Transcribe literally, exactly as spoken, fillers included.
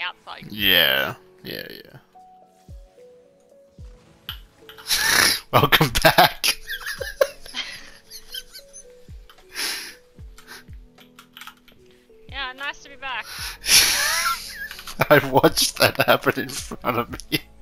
outside. Yeah, yeah, yeah. Welcome back. Yeah, nice to be back. I watched that happen in front of me.